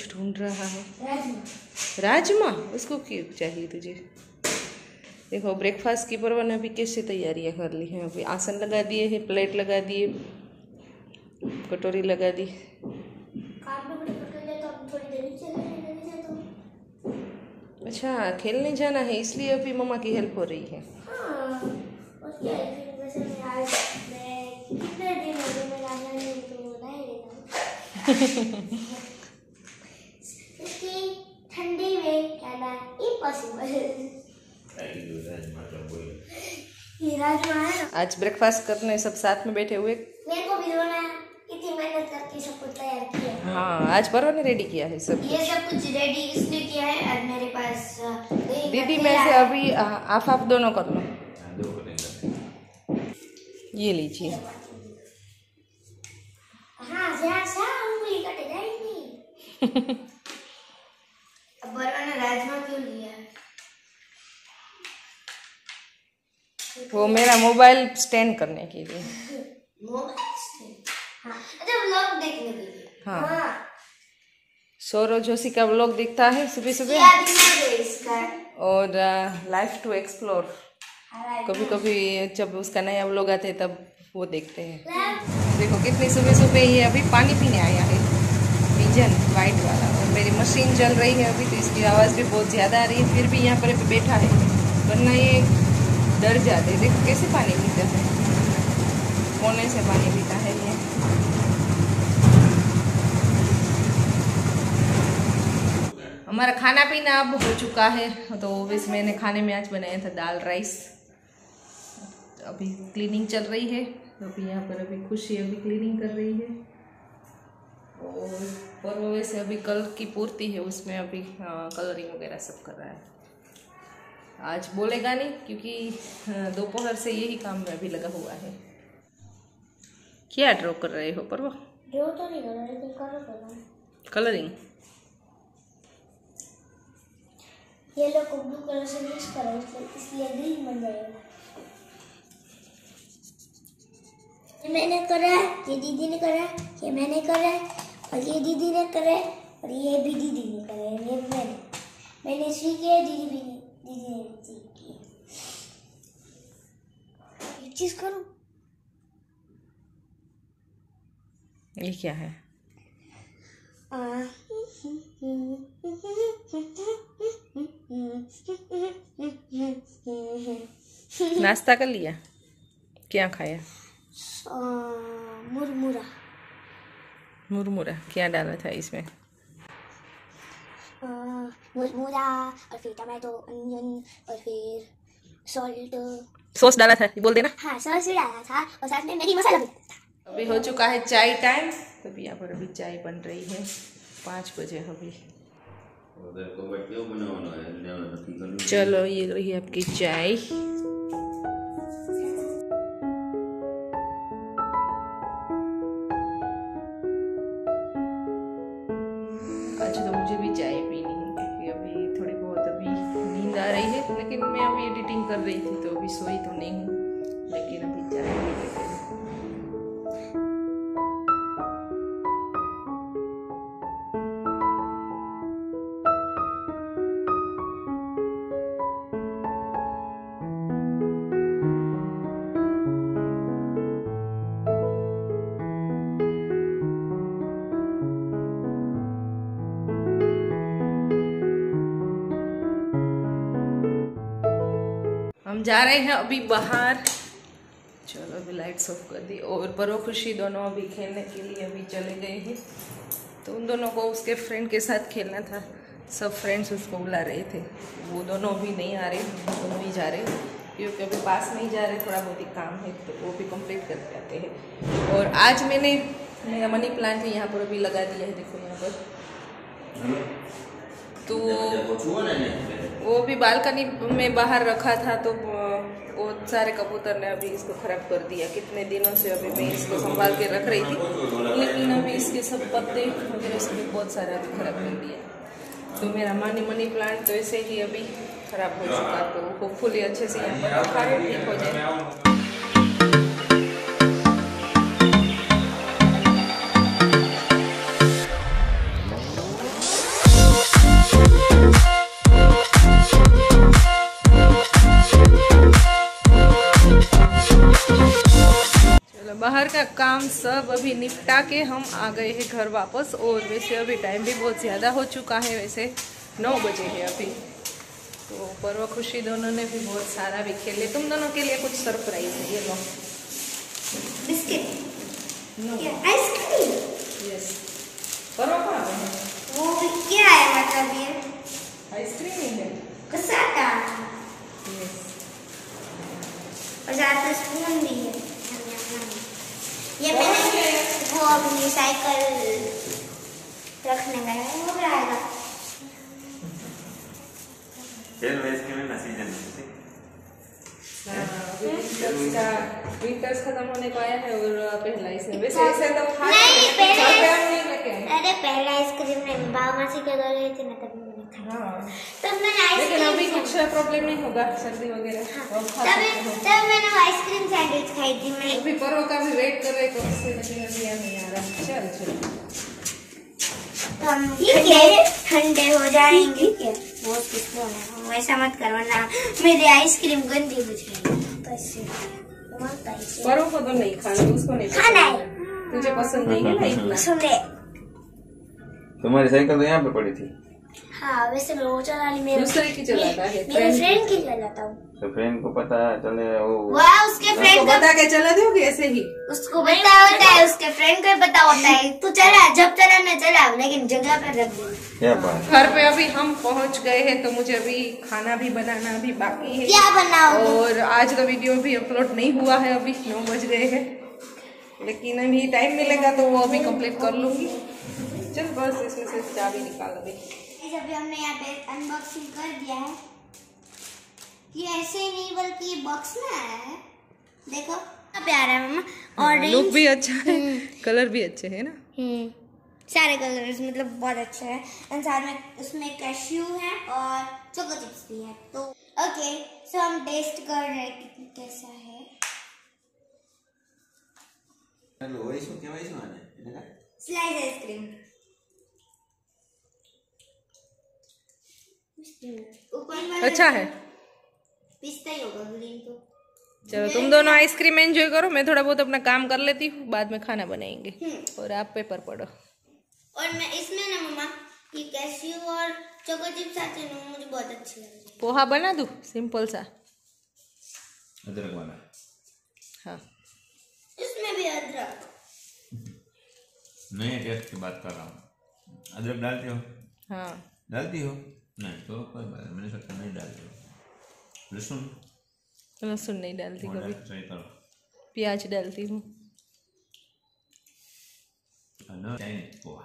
कुछ ढूंढ रहा है। राजमा? उसको क्यों चाहिए तुझे? देखो ब्रेकफास्ट की परवा ने अभी कैसे तैयारियां कर ली हैं। अभी आसन लगा दिए हैं, प्लेट लगा दिए, कटोरी लगा दी। अच्छा, खेलने जाना है इसलिए अभी मम्मा की हेल्प हो रही है। ठंडी में खाना इम्पॉसिबल। आज ब्रेकफास्ट करने सब साथ में बैठे हुए। मेरे को भी रोना है, इतनी मेहनत करके सब कुछ तैयार किया है। हाँ, आज परवा ने रेडी किया है सब। ये सब कुछ रेडी इसलिए किया है। आज मेरे पास दीदी में से अभी आप दोनों कर लो। ये लीजिए। हाँ, उंगली कटे जाएगी। अब बरवा ने राजमा क्यों लिया? वो मेरा मोबाइल स्टैंड करने के लिए। Mobile stand? हाँ, अच्छा व्लॉग देखने के लिए। हाँ। सौरव जोशी का व्लॉग दिखता है सुबह सुबह। और लाइफ टू एक्सप्लोर कभी कभी जब उसका नया व्लॉग आते हैं तब वो देखते हैं। देखो कितनी सुबह सुबह ये अभी पानी पीने आया है, पिजन वाइट वाला। और मेरी मशीन चल रही है अभी, तो इसकी आवाज़ भी बहुत ज़्यादा आ रही है। फिर भी यहाँ पर बैठा है, वरना ये डर जाते। देखो कैसे पानी पीता है, कोने से पानी पीता है ये। हमारा खाना पीना अब हो चुका है। तो वैसे मैंने खाने में आज बनाया था दाल राइस। अभी क्लीनिंग चल रही है, तो अभी यहाँ पर अभी खुशी अभी क्लीनिंग कर रही है। और वो वैसे अभी कल की पूर्ति है, उसमें अभी कलरिंग वगैरह सब कर रहा है। आज बोलेगा नहीं क्योंकि दोपहर से यही काम में अभी लगा हुआ है। क्या ड्रॉ कर रहे हो परवा? ड्रॉ तो नहीं कर रहा, लेकिन कर रहा हूं कलरिंग। येलो को ब्लू कलर से मिक्स करो, इसलिए ग्रीन बन जाएगा। ये मैंने करा है, ये दीदी ने करा है, ये मैंने करा है, और ये दीदी ने करा है, और ये भी दीदी ने करा है। ये मैंने सीखी है, दीदी ने सीखी है। एक चीज करूं, ये क्या है? नाश्ता कर लिया? क्या खाया? मुरमुरा। मुरमुरा क्या डाला था इसमें? मुरमुरा और फिर टमाटो, अनियन और फिर सॉल्ट। सॉस डाला था, बोल देना। हाँ, सॉस भी डाला था और साथ में मैगी मसाला भी डाला था। अभी हो चुका है चाय टाइम। तभी यहाँ पर अभी चाय बन रही है 5 बजे अभी। चलो ये रही आपकी चाय। आज तो मुझे भी चाय पीनी है क्योंकि अभी थोड़ी बहुत अभी नींद आ रही है, लेकिन मैं अभी एडिटिंग कर रही थी तो अभी सोई तो नहीं हूँ, लेकिन अभी चाय पी लेते हैं। हम जा रहे हैं अभी बाहर। चलो अभी लाइट्स ऑफ कर दी। और परो खुशी दोनों अभी खेलने के लिए अभी चले गए हैं। तो उन दोनों को उसके फ्रेंड के साथ खेलना था, सब फ्रेंड्स उसको बुला रहे थे। वो दोनों भी नहीं आ रहे, दोनों ही जा रहे क्योंकि अभी पास में ही जा रहे, थोड़ा बहुत ही काम है तो वो भी कंप्लीट करके आते हैं। और आज मैंने मेरा मनी प्लांट है यहाँ पर अभी लगा दिया है, देखो यहाँ पर। तो वो भी बालकनी में बाहर रखा था तो बहुत सारे कबूतर ने अभी इसको खराब कर दिया। कितने दिनों से अभी मैं इसको संभाल के रख रही थी, लेकिन अभी इसके सब पत्ते वगैरह से बहुत सारे अभी खराब कर दिया। तो मेरा मनी प्लांट तो ऐसे ही अभी खराब हो चुका, तो होपफुली अच्छे से यहाँ पर रखा है, ठीक हो जाए। सब अभी निपटा के हम आ गए हैं घर वापस। और वैसे अभी टाइम भी बहुत ज़्यादा हो चुका है, वैसे 9 बजे है अभी। तो पर्व खुशी दोनों ने भी बहुत सारा भी खेले। तुम दोनों के लिए कुछ सरप्राइज है, ये लो biscuit, no ice cream. Yes, Parv कहाँ है? वो क्या है मतलब ये आइसक्रीम ही है। कसाटा यस, और साथ में स्पून भी है। ये मैंने वो अपनी साइकिल रखने गए हैं, वो क्या आएगा? विंटर्स खत्म होने को आया है और पहला इसमें वैसे ऐसे तो खा नहीं, पहले नहीं लेके आए। अरे पहले आइसक्रीम में बाबा मासी के घर गए थे ना, तब मैंने खाया। हाँ, तब मैंने लेकिन आइसक्रीम, अभी कुछ प्रॉब्लम नहीं होगा, सर्दी वगैरह हाँ, अब खा सकते हो। तब मैंने वो आइसक्रीम सैंडविच खाई थी। मैं अभी पर्व का भी वेट कर रहे तो उससे लेकिन अभी नहीं आ रहा। चल चल हम ठंडे हो जाएंगे। बहुत कुछ होना, वैसा मत करो ना, मेरी आइसक्रीम गंदी हो जाएगी। पर्व को तो नहीं खाना, उसको नहीं खाना है। तुझे पसंद नहीं है ना इतना। सुन ले, तुम्हारी साइकिल तो यहाँ पे पड़ी थी। हाँ वैसे मैं वो चला ली, मेरे दूसरे की चलाता है, मेरे फ्रेंड की चलाता हूँ। तो फ्रेंड को पता चले वो वाह, उसके उसको फ्रेंड बता के चला दोगे ऐसे ही? उसको पता होता है, उसके फ्रेंड को पता होता है। तू चला, जब चलाना चला, लेकिन जगह पर रख दे। क्या बात। घर पे अभी हम पहुंच गए हैं, तो मुझे अभी खाना भी बनाना अभी बाकी है। क्या बनाओगे? और आज का वीडियो भी अपलोड नहीं हुआ है, अभी 9 बज गए हैं, लेकिन अभी टाइम मिलेगा तो वो अभी कंप्लीट कर लूंगी। चल बस इसमें से चाबी निकाल अभी। अभी हमने यहाँ पे अनबॉक्सिंग कर दिया है। ये ऐसे ही नहीं बल्कि ये बॉक्स में आया है, देखो कितना प्यारा है मम्मा। और लुक भी अच्छा है, कलर भी अच्छे है ना। सारे कलर्स मतलब बहुत अच्छे हैं। एंड साथ में उसमें कैश्यू है और चोको चिप्स भी है। तो ओके, सो हम टेस्ट कर रहे हैं कि कैसा है। स्लाइस आइसक्रीम अच्छा है, पिस्ता ही होगा, ग्रीन तो। चलो तुम दोनों आइसक्रीम एंजॉय करो, मैं थोड़ा बहुत अपना काम कर लेती हूँ, बाद में खाना बनाएंगे। और आप पेपर पढ़ो। और मैं इसमें ना मम्मा ये कैश्यू और चोको चिप्स आते हैं ना, मुझे बहुत अच्छी लग रही है। पोहा बना दूँ सिंपल सा? अदरक वाला। हाँ, इसमें भी अदरक। नए टेस्ट की बात कर रहा हूँ। अदरक डालते हो? हाँ डालती हो? नहीं तो कोई बात नहीं, मैंने सोचा नहीं डालती हो। लहसुन? लहसुन नहीं डालती कभी, सही करो। प्याज डालती हूँ। चाइनीज पोहा।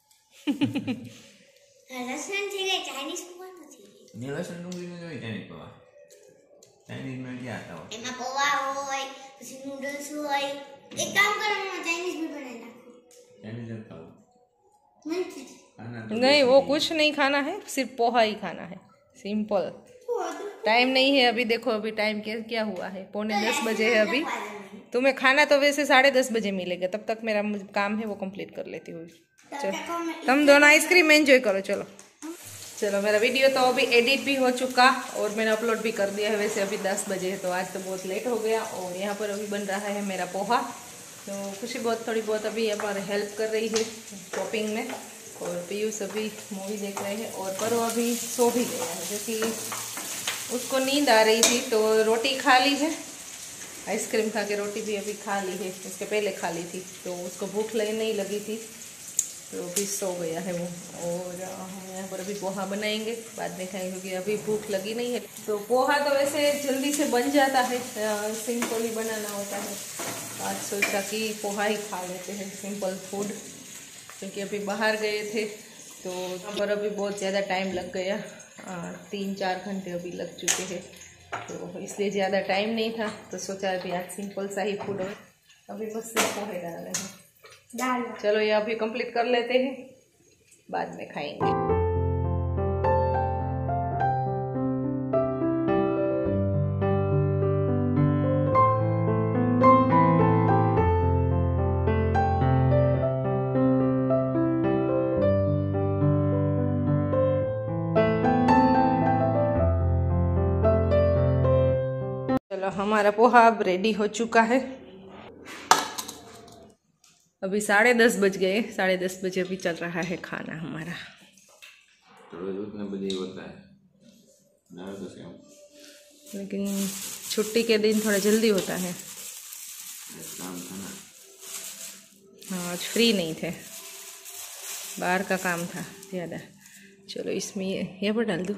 लहसुन चाहिए, चाइनीज पोहा चाहिए। नहीं लहसुन डूंगरी में जो चाइनीज पोहा। चाइनीज में क्या आता हो? एमा पोहा होय, પછી નૂડલ્સ होय। एक काम करो ना, चाइनीज भी बना नाखो। चाइनीज खाता हो? खाना तो नहीं, वो कुछ नहीं खाना है, सिर्फ पोहा ही खाना है, सिंपल। टाइम नहीं है अभी, देखो अभी टाइम क्या हुआ है, 9:45 बजे है अभी। तुम्हें खाना तो वैसे 10:30 बजे मिलेगा, तब तक मेरा काम है वो कंप्लीट कर लेती हूँ। चलो तुम दोनों आइसक्रीम एंजॉय करो। चलो चलो, मेरा वीडियो तो अभी एडिट भी हो चुका और मैंने अपलोड भी कर दिया है। वैसे अभी 10 बजे है, तो आज तो बहुत लेट हो गया। और यहाँ पर अभी बन रहा है मेरा पोहा। तो खुशी थोड़ी बहुत अभी यहाँ पर हेल्प कर रही है शॉपिंग में। और पीयूष अभी मूवी देख रहे हैं। और परो अभी सो भी गया है, जो कि उसको नींद आ रही थी, तो रोटी खा ली है, आइसक्रीम खा के रोटी भी अभी खा ली है। इसके पहले खा ली थी, तो उसको भूख नहीं लगी थी, तो अभी सो गया है वो। और हम यहाँ पर अभी पोहा बनाएंगे, बाद में खाएंगे, क्योंकि अभी भूख लगी नहीं है। तो पोहा तो वैसे जल्दी से बन जाता है, सिंपल ही बनाना होता है। आज सोचा कि पोहा ही खा लेते हैं, सिंपल फूड, क्योंकि अभी बाहर गए थे, तो यहाँ पर अभी बहुत ज़्यादा टाइम लग गया। 3-4 घंटे अभी लग चुके हैं, तो इसलिए ज़्यादा टाइम नहीं था, तो सोचा अभी आज सिंपल सा ही फूड हो। अभी बस सिर्फ पोहे डाल रहे हैं। चलो ये अभी कंप्लीट कर लेते हैं, बाद में खाएंगे। चलो हमारा पोहा अब रेडी हो चुका है। अभी 10:30 बज गए, 10:30 बजे अभी चल रहा है खाना हमारा। तो रोज उतने बजे ही होता है ना, तो सेम। लेकिन छुट्टी के दिन थोड़ा जल्दी होता है। काम था ना। हाँ, आज फ्री नहीं थे, बाहर का काम था ज़्यादा। चलो इसमें ये पर डाल दूँ।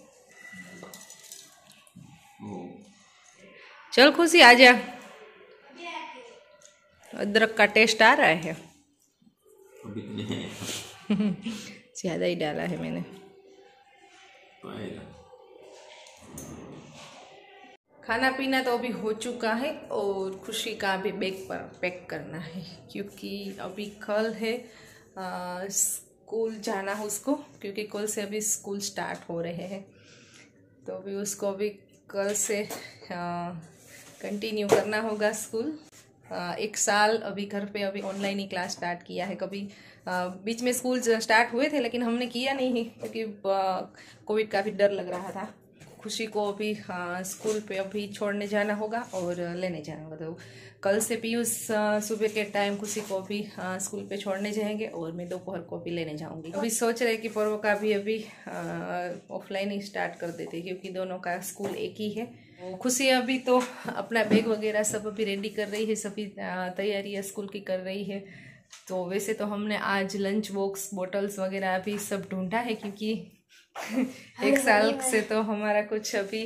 चल खुशी आ जा। अदरक का टेस्ट आ रहा है। अभी तो नहीं है। ज़्यादा ही डाला है मैंने। खाना पीना तो अभी हो चुका है और खुशी का भी बैग पर पैक करना है, क्योंकि अभी कल है स्कूल जाना है उसको, क्योंकि कल से अभी स्कूल स्टार्ट हो रहे हैं। तो अभी उसको अभी कल से कंटिन्यू करना होगा स्कूल। 1 साल अभी घर पे अभी ऑनलाइन ही क्लास स्टार्ट किया है। कभी बीच में स्कूल स्टार्ट हुए थे लेकिन हमने किया नहीं, क्योंकि कोविड का भी डर लग रहा था। खुशी को अभी स्कूल पे अभी छोड़ने जाना होगा और लेने जाना होगा। तो कल से पीयूष सुबह के टाइम खुशी को भी स्कूल पे छोड़ने जाएंगे और मैं दोपहर को भी लेने जाऊंगी। अभी सोच रहे कि पर्व का भी अभी ऑफलाइन ही स्टार्ट कर देते, क्योंकि दोनों का स्कूल एक ही है। खुशी अभी तो अपना बैग वगैरह सब अभी रेडी कर रही है, सभी तैयारियाँ स्कूल की कर रही है। तो वैसे तो हमने आज लंच बॉक्स बॉटल्स वगैरह अभी सब ढूंढा है, क्योंकि 1 साल से तो हमारा कुछ अभी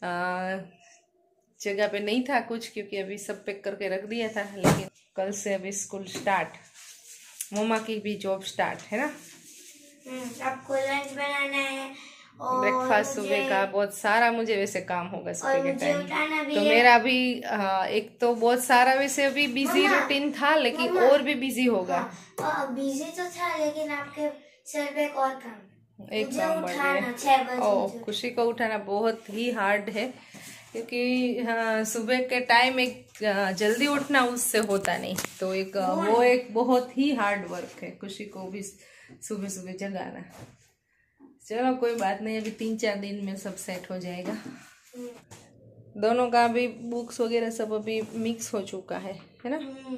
जगह पे नहीं था कुछ, क्योंकि अभी सब पैक करके रख दिया था। लेकिन कल से अभी स्कूल स्टार्ट, मम्मा की भी जॉब स्टार्ट है ना। आपको लंच बनाना है और ब्रेकफास्ट सुबह का बहुत सारा मुझे वैसे काम होगा सुबह के टाइम। तो है। मेरा अभी एक तो बहुत सारा वैसे अभी बिजी रूटीन था, लेकिन और भी बिजी होगा। बिजी तो था, लेकिन आपके सर पे एक और काम, एक काम बढ़ गया। ओ, खुशी को उठाना बहुत ही हार्ड है, क्योंकि सुबह के टाइम एक जल्दी उठना उससे होता नहीं। तो वो एक बहुत ही हार्ड वर्क है, खुशी को भी सुबह सुबह जगाना। चलो कोई बात नहीं, अभी 3-4 दिन में सब सेट हो जाएगा। दोनों का भी बुक्स वगैरह सब अभी मिक्स हो चुका है ना।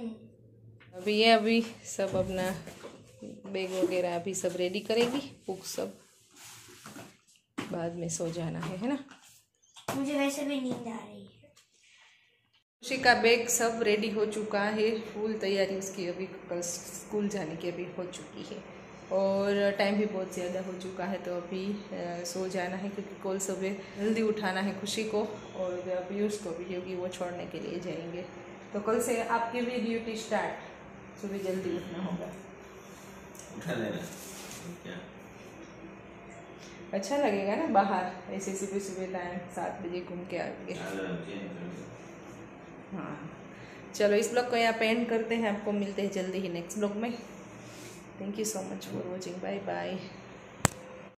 अभी सब अपना बैग वगैरह अभी सब रेडी करेगी, बुक सब बाद में सो जाना है ना। मुझे वैसे भी नींद आ रही है। खुशी का बैग सब रेडी हो चुका है, फुल तैयारी उसकी अभी कल स्कूल जाने की अभी हो चुकी है। और टाइम भी बहुत ज़्यादा हो चुका है, तो अभी सो जाना है, क्योंकि कल सुबह जल्दी उठाना है खुशी को और पीयूष को भी, क्योंकि वो छोड़ने के लिए जाएंगे। तो कल से आपकी भी ड्यूटी स्टार्ट, सुबह जल्दी उठना होगा। उठा लेना क्या अच्छा लगेगा ना बाहर ऐसे सुबह सुबह टाइम 7 बजे घूम के आएंगे। हाँ चलो, इस ब्लॉग को यहाँ पे एंड करते हैं। आपको मिलते हैं जल्दी ही नेक्स्ट ब्लॉग में। Thank you so much for watching. Bye bye.